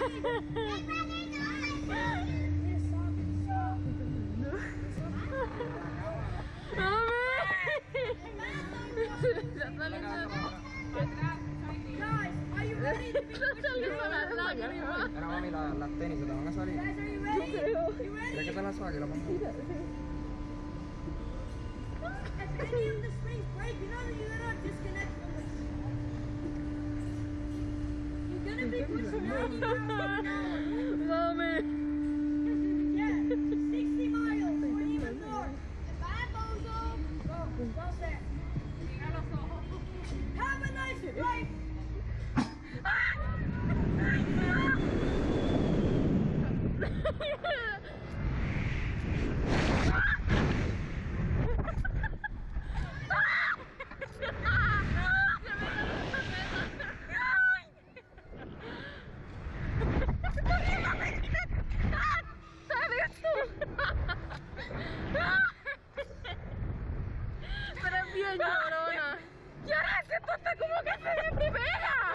Mira mami, las tenis se te van a salir. ¿Quieres que te las saque? La pongo. If any of the springs break, you know that you're gonna disconnect from the. You're gonna be pushing 90 miles an hour. Mami. Yeah, 60 miles or even more. Bye, bozo. Go, well there. Have a nice flight. Pero es bien llorona. ¿Qué es esto? Está como que se me primera.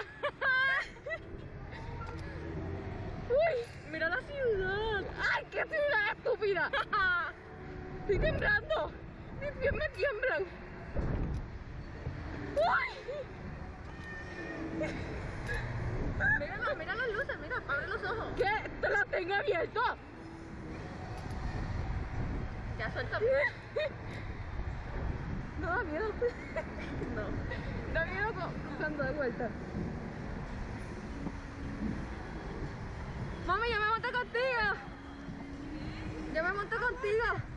Uy, mira la ciudad. ¡Ay, qué ciudad estúpida! Estoy temblando. Mis pies me tiemblan. ¡Uy! Mira las luces, mira, abre los ojos. ¿Qué? ¡Te las tengo abiertos! Ya suéltame. No da miedo. No. Da miedo cuando de vuelta. Mami, yo me monto contigo. Yo me monto contigo.